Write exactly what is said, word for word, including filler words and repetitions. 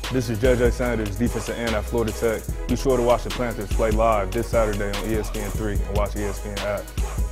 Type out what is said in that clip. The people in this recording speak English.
This is J J Sanders, defensive end at Florida Tech. Be sure to watch the Panthers play live this Saturday on E S P N three and watch the E S P N app.